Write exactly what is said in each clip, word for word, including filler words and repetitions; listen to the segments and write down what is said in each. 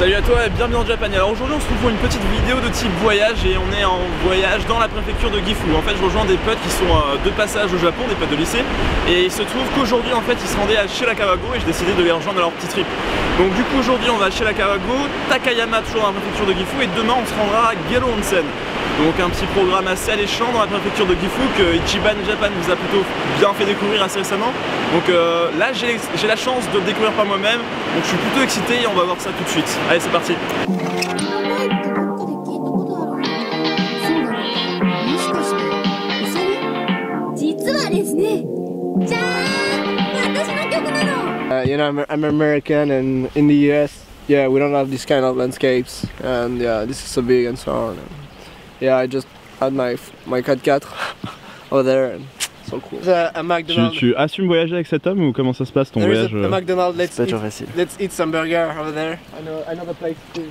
Salut à toi et bienvenue dans Japan. Alors aujourd'hui on se retrouve pour une petite vidéo de type voyage et on est en voyage dans la préfecture de Gifu. En fait je rejoins des potes qui sont euh, de passage au Japon, des potes de lycée, et il se trouve qu'aujourd'hui en fait ils se rendaient à Shirakawago et j'ai décidé de les rejoindre dans leur petit trip. Donc du coup aujourd'hui on va à Shirakawago, Takayama toujours dans la préfecture de Gifu, et demain on se rendra à Gero Onsen. Donc un petit programme assez alléchant dans la préfecture de Gifu que Ichiban Japan vous a plutôt bien fait découvrir assez récemment. Donc euh, là j'ai la chance de le découvrir par moi-même, donc je suis plutôt excité et on va voir ça tout de suite. Allez c'est parti. Uh, you know, I'm, I'm American, and in the U S, yeah, we don't have this kind of landscapes, and yeah, this is so big and so on. Yeah, I just had my my four by four over there, and so cool. A, a McDonald's. Tu, tu assumes voyager avec cet homme ou comment ça se passe ton There voyage? Is a, a McDonald's. Let's pas eat, toujours facile. Let's eat some burger over there. I know, I know the place too.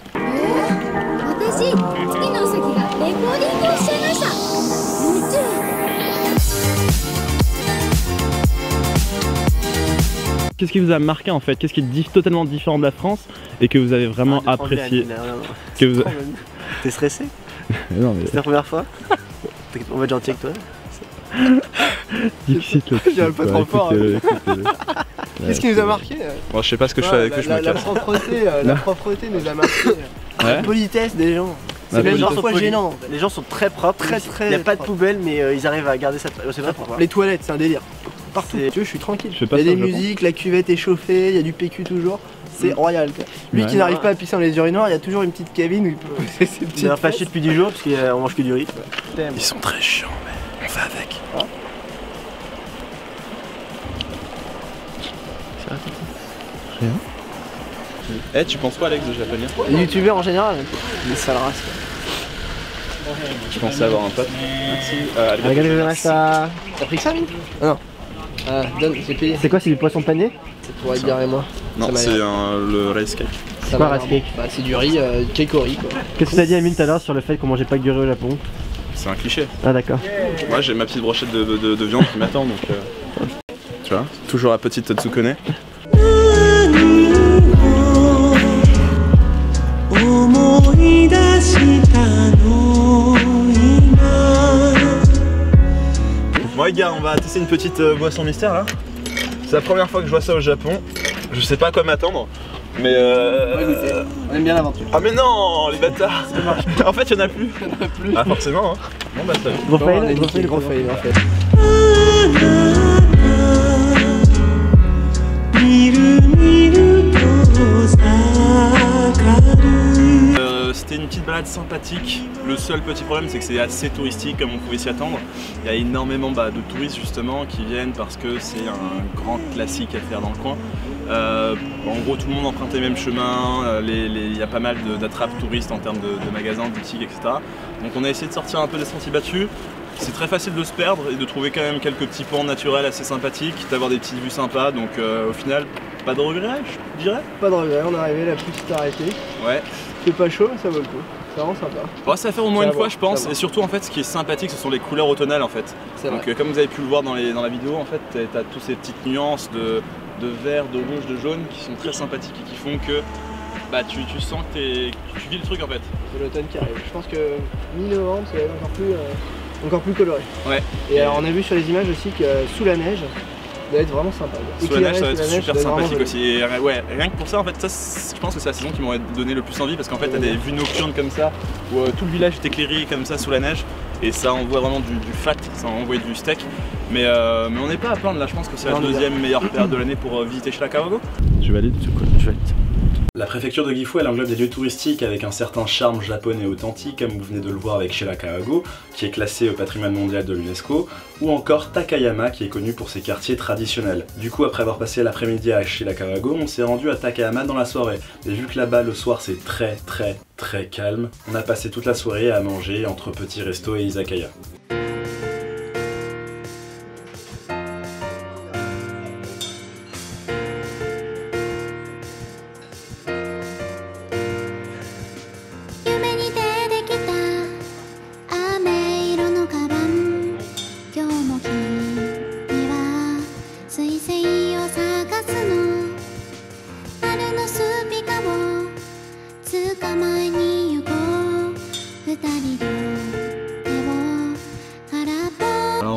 Qu'est-ce qui vous a marqué en fait? Qu'est-ce qui est dif totalement différent de la France et que vous avez vraiment ah, apprécié? Que vous... T'es stressé? Non mais... C'est la première fois? On va être gentil avec toi. Difficile le J'ai pas trop fort. Qu'est-ce qui nous a marqué? Bon, je sais pas ce que je fais avec eux, je me La casse. propreté, la propreté nous a marqué. La politesse des gens. C'est même parfois gênant. Les gens sont très propres, très très. Il n'y a pas de poubelle, mais euh, ils arrivent à garder ça. Je sais pas pourquoi. Les toilettes, c'est un délire. Partout. Tu vois, je suis tranquille. Je il y a des musiques, la cuvette est chauffée, il y a du P Q toujours. C'est royal. Lui ouais. qui n'arrive pas à pisser dans les urinoirs, il y a toujours une petite cabine où il peut. Il est fâché depuis dix jours parce qu'on mange que du riz. Ils sont très chiants, mais on fait avec. Ah. Rien. Eh, hey, tu penses quoi, Alex, de japonais? Les youtubeurs en général, les sales races. Je pensais avoir un pote. Merci. Euh, Regardez ça. T'as pris que ça, lui? Ah non. Ah, donne, j'ai payé. C'est quoi, c'est du poisson pané? C'est pour Edgar et moi. Non, c'est le rice cake. C'est quoi rice cake? Bah, c'est du riz, euh, cake au riz quoi. Qu'est-ce que t'as dit, Amine, tout à l'heure sur le fait qu'on mangeait pas que du riz au Japon? C'est un cliché. Ah, d'accord. Moi, j'ai ma petite brochette de, de, de viande qui m'attend, donc. Euh... Tu vois, toujours la petite Tsukune. Bon les gars, on va tester une petite euh, boisson mystère là. C'est la première fois que je vois ça au Japon. Je sais pas à quoi m'attendre. Mais euh... On va goûter. On aime bien l'aventure. Ah mais non, les bâtards. En fait, il y en a plus. Il y en a plus. Ah forcément hein. Bon bah salut. Gros fail, gros fail, gros fail en fait. C'était une petite balade sympathique. Le seul petit problème c'est que c'est assez touristique comme on pouvait s'y attendre. Il y a énormément bah, de touristes justement qui viennent parce que c'est un grand classique à faire dans le coin. Euh, en gros tout le monde emprunte les mêmes chemins, les, les, il y a pas mal d'attrapes touristes en termes de, de magasins, de boutiques, et cetera. Donc on a essayé de sortir un peu des sentiers battus. C'est très facile de se perdre et de trouver quand même quelques petits pans naturels assez sympathiques, d'avoir des petites vues sympas, donc euh, au final, pas de regrets, je dirais. Pas de regrets, on est arrivé, la pluie s'est arrêtée. Ouais. C'est pas chaud, mais ça vaut le coup. C'est vraiment sympa. Bon, ça va faire au moins une fois, je pense, et surtout en fait, ce qui est sympathique, ce sont les couleurs automnales en fait. Donc euh, comme vous avez pu le voir dans, les, dans la vidéo, en fait, t'as toutes ces petites nuances de, de vert, de rouge, de jaune qui sont très sympathiques et qui font que bah, tu, tu sens que es, tu vis le truc en fait. C'est l'automne qui arrive. Je pense que mi-novembre, ça va être encore plus. Euh... Encore plus coloré. Ouais. Et alors, on a vu sur les images aussi que euh, sous la neige, ça va être vraiment sympa. Sous la neige, ça va être super sympathique aussi. Et, ouais, rien que pour ça, en fait, ça, je pense que c'est la saison qui m'aurait donné le plus envie parce qu'en fait, t'as des vues nocturnes comme ça où euh, tout le village est éclairé comme ça sous la neige et ça envoie vraiment du, du fat, ça envoie du steak. Mais, euh, mais on n'est pas à plaindre là, je pense que c'est la deuxième meilleure période de l'année pour euh, visiter Shirakawago. Je valide, je valide. La préfecture de Gifu, elle englobe des lieux touristiques avec un certain charme japonais authentique, comme vous venez de le voir avec Shirakawago, qui est classé au patrimoine mondial de l'UNESCO, ou encore Takayama, qui est connu pour ses quartiers traditionnels. Du coup, après avoir passé l'après-midi à Shirakawago, on s'est rendu à Takayama dans la soirée. Et vu que là-bas, le soir, c'est très très très calme, on a passé toute la soirée à manger entre petits restos et izakaya.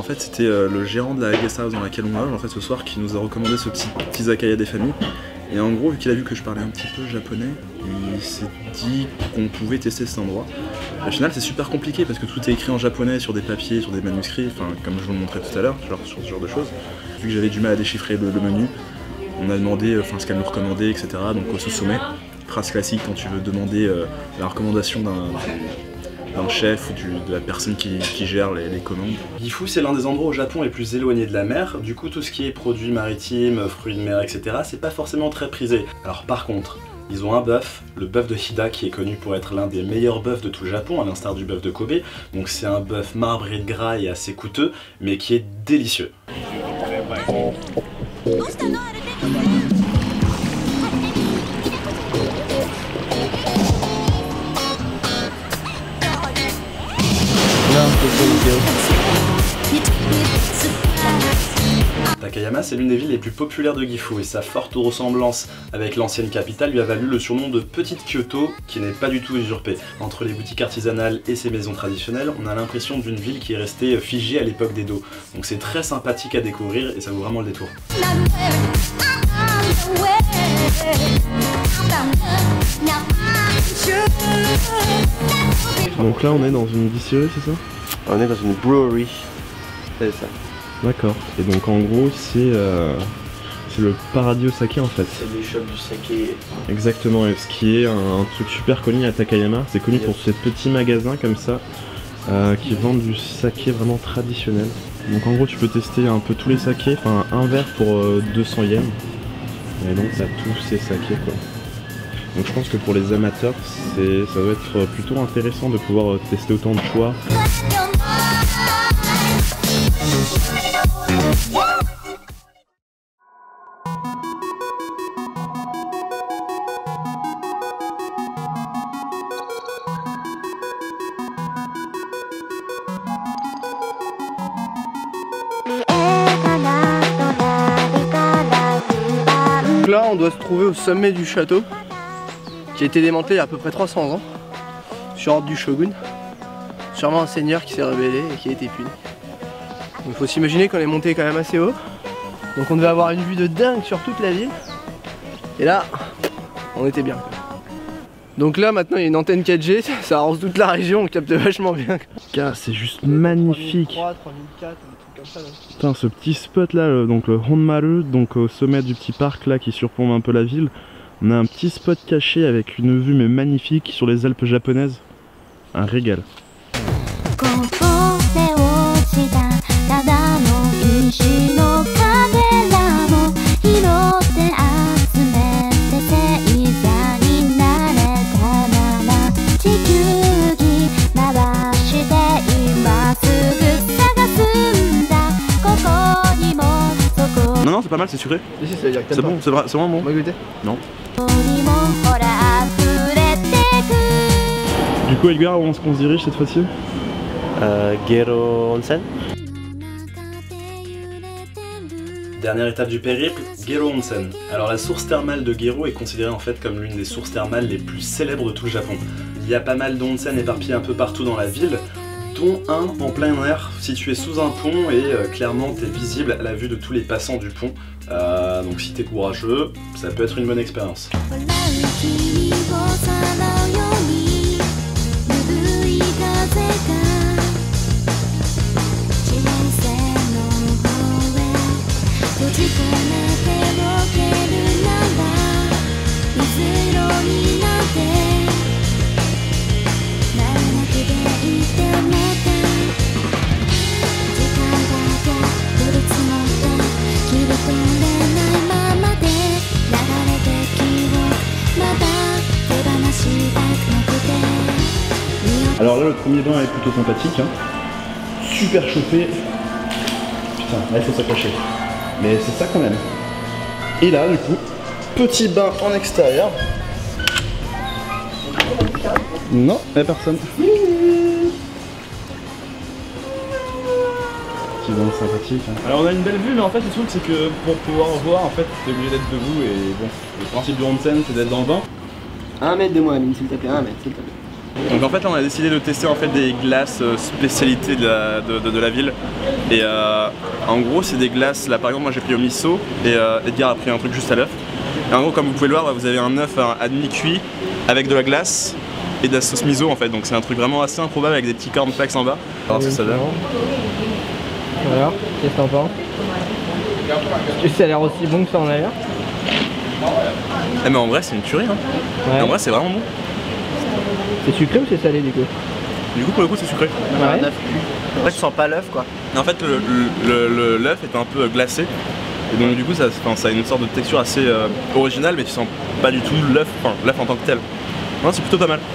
fait c'était euh, le gérant de la guest house dans laquelle on loge en fait ce soir qui nous a recommandé ce petit izakaya des familles. Et en gros, vu qu'il a vu que je parlais un petit peu japonais, il s'est dit qu'on pouvait tester cet endroit. Au final, c'est super compliqué parce que tout est écrit en japonais sur des papiers, sur des manuscrits, enfin comme je vous le montrais tout à l'heure, genre sur ce genre de choses. Vu que j'avais du mal à déchiffrer le, le menu, on a demandé enfin, ce qu'elle nous recommandait, et cetera. Donc au Susume, phrase classique quand tu veux demander euh, la recommandation d'un d'un chef ou du, de la personne qui, qui gère les, les commandes. Gifu, c'est l'un des endroits au Japon les plus éloignés de la mer, du coup tout ce qui est produits maritimes, fruits de mer, et cetera, c'est pas forcément très prisé. Alors par contre, ils ont un bœuf, le bœuf de Hida, qui est connu pour être l'un des meilleurs bœufs de tout le Japon, à l'instar du bœuf de Kobe. Donc c'est un bœuf marbré de gras et assez coûteux, mais qui est délicieux. Takayama, c'est l'une des villes les plus populaires de Gifu et sa forte ressemblance avec l'ancienne capitale lui a valu le surnom de Petite Kyoto, qui n'est pas du tout usurpé. Entre les boutiques artisanales et ses maisons traditionnelles, on a l'impression d'une ville qui est restée figée à l'époque d'Edo. Donc c'est très sympathique à découvrir et ça vaut vraiment le détour. Donc là on est dans une distillerie, c'est ça? On est dans une brewery, c'est ça. D'accord, et donc en gros c'est euh, c'est le paradis au saké en fait. C'est les shops du saké. Exactement, et ce qui est un, un truc super connu à Takayama, c'est connu pour ces petits magasins comme ça euh, qui vendent du saké vraiment traditionnel. Donc en gros tu peux tester un peu tous les sakés, enfin un verre pour euh, deux cents yens. Et donc t'as tous ces sakés quoi. Donc je pense que pour les amateurs, c'est ça doit être plutôt intéressant de pouvoir euh, tester autant de choix. Donc là on doit se trouver au sommet du château qui a été démantelé il y a à peu près trois cents ans sur ordre du shogun. Sûrement un seigneur qui s'est rebellé et qui a été puni. Donc faut s'imaginer qu'on est monté quand même assez haut. Donc on devait avoir une vue de dingue sur toute la ville. Et là, on était bien. Donc là maintenant il y a une antenne quatre G, ça arrose toute la région, on capte vachement bien. C'est juste magnifique. trois mille trois, trois mille quatre, un truc comme ça. Putain, ce petit spot là, le, donc le Honmaru, donc au sommet du petit parc là qui surplombe un peu la ville, on a un petit spot caché avec une vue mais magnifique sur les Alpes japonaises. Un régal. Non, non, c'est pas mal, c'est sucré. Ici, ça veut dire que c'est bon, c'est vrai, c'est vraiment bon. On va goûter? Non. Du coup, Edgar, où est-ce qu'on se dirige cette fois-ci? euh, Gero Onsen. Dernière étape du périple, Gero Onsen. Alors la source thermale de Gero est considérée en fait comme l'une des sources thermales les plus célèbres de tout le Japon. Il y a pas mal d'onsen éparpillés un peu partout dans la ville, dont un en plein air, situé sous un pont et euh, clairement t'es visible à la vue de tous les passants du pont. Euh, donc si t'es courageux, ça peut être une bonne expérience. Alors là, le premier bain est plutôt sympathique, hein. Super chauffé. Putain, là il faut s'accrocher. Mais c'est ça qu'on aime. Et là, du coup, petit bain en extérieur. Non, y'a personne. Petit bain sympathique. Hein. Alors on a une belle vue, mais en fait le truc c'est que pour pouvoir voir, en fait t'es obligé d'être debout et bon, le principe du onsen c'est d'être dans le bain. Un mètre de moi, Amine, s'il te plaît, un mètre, s'il te plaît. Donc en fait là on a décidé de tester en fait des glaces spécialités de la, de, de, de la ville. Et euh, en gros c'est des glaces, là par exemple moi j'ai pris au miso et euh, Edgar a pris un truc juste à l'œuf. Et en gros comme vous pouvez le voir vous avez un œuf à demi cuit avec de la glace et de la sauce miso en fait. Donc c'est un truc vraiment assez improbable avec des petits cornflakes en bas. On va voir ce que ça donne. Alors, qu'est-ce que t'en penses? Est-ce que ça a l'air aussi bon que ça en a l'air? Eh mais en vrai c'est une tuerie hein. Ouais. En vrai c'est vraiment bon. C'est sucré ou c'est salé du coup? Du coup pour le coup c'est sucré. Ouais. Un œuf cuit. En fait tu sens pas l'œuf quoi. En fait l'œuf le, le, le, est un peu glacé. Et donc du coup ça, ça a une sorte de texture assez euh, originale mais tu sens pas du tout l'œuf, enfin l'œuf en tant que tel. Non c'est plutôt pas mal.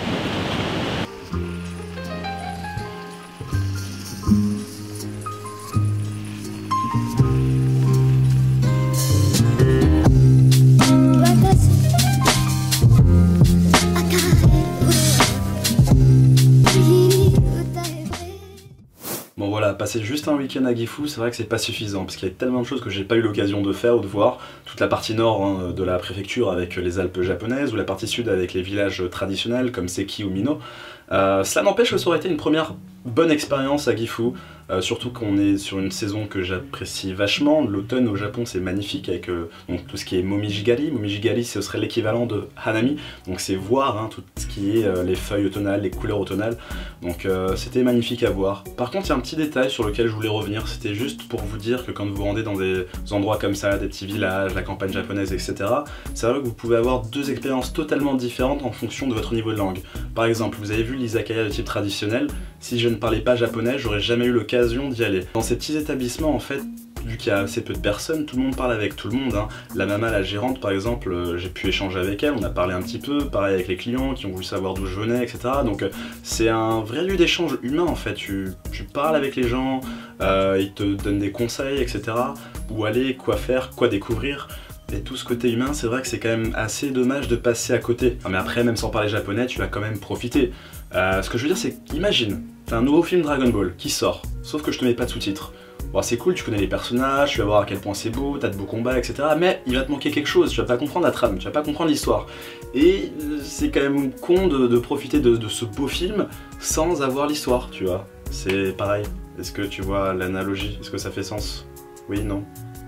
Bon voilà, passer juste un week-end à Gifu, c'est vrai que c'est pas suffisant parce qu'il y a tellement de choses que j'ai pas eu l'occasion de faire ou de voir. Toute la partie nord hein, de la préfecture avec les Alpes japonaises ou la partie sud avec les villages traditionnels comme Seki ou Mino. Euh, cela n'empêche que ça aurait été une première bonne expérience à Gifu, euh, surtout qu'on est sur une saison que j'apprécie vachement. L'automne au Japon c'est magnifique avec euh, donc, tout ce qui est Momijigari. Momijigari ce serait l'équivalent de Hanami, donc c'est voir hein, tout ce qui est euh, les feuilles automnales, les couleurs automnales, donc euh, c'était magnifique à voir. Par contre il y a un petit détail sur lequel je voulais revenir, c'était juste pour vous dire que quand vous vous rendez dans des endroits comme ça, des petits villages, la campagne japonaise, et cetera, c'est vrai que vous pouvez avoir deux expériences totalement différentes en fonction de votre niveau de langue. Par exemple, vous avez vu l'izakaya de type traditionnel, si je ne parlais pas japonais, j'aurais jamais eu l'occasion d'y aller. Dans ces petits établissements, en fait, vu qu'il y a assez peu de personnes, tout le monde parle avec tout le monde. Hein. La maman, la gérante, par exemple, euh, j'ai pu échanger avec elle, on a parlé un petit peu, pareil avec les clients qui ont voulu savoir d'où je venais, et cetera. Donc euh, c'est un vrai lieu d'échange humain, en fait. Tu, tu parles avec les gens, euh, ils te donnent des conseils, et cetera. Où aller, quoi faire, quoi découvrir. Et tout ce côté humain, c'est vrai que c'est quand même assez dommage de passer à côté. Non, mais après, même sans parler japonais, tu vas quand même profiter. Euh, ce que je veux dire, c'est qu'imagine, t'as un nouveau film Dragon Ball qui sort, sauf que je te mets pas de sous-titres. Bon, c'est cool, tu connais les personnages, tu vas voir à quel point c'est beau, t'as de beaux combats, et cetera. Mais il va te manquer quelque chose, tu vas pas comprendre la trame, tu vas pas comprendre l'histoire. Et c'est quand même con de, de profiter de, de ce beau film sans avoir l'histoire, tu vois. C'est pareil. Est-ce que tu vois l'analogie? Est-ce que ça fait sens? Oui, non?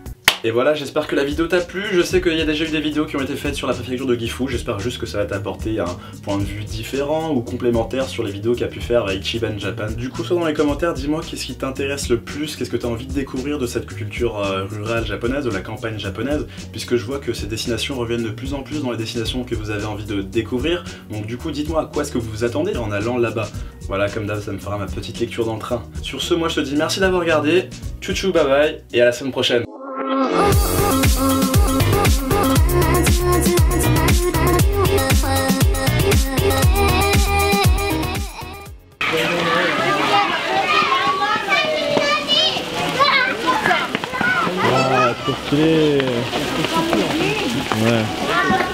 Et voilà, j'espère que la vidéo t'a plu. Je sais qu'il y a déjà eu des vidéos qui ont été faites sur la préfecture de Gifu. J'espère juste que ça va t'apporter un point de vue différent ou complémentaire sur les vidéos qu'a pu faire Ichiban Japan. Du coup, soit dans les commentaires, dis-moi qu'est-ce qui t'intéresse le plus, qu'est-ce que tu as envie de découvrir de cette culture euh, rurale japonaise, de la campagne japonaise, puisque je vois que ces destinations reviennent de plus en plus dans les destinations que vous avez envie de découvrir. Donc du coup, dites-moi à quoi est-ce que vous vous attendez en allant là-bas. Voilà, comme d'hab, ça me fera ma petite lecture dans le train. Sur ce, moi je te dis merci d'avoir regardé, tchou tchou, bye bye, et à la semaine prochaine. Ah, trop stylé. Ouais.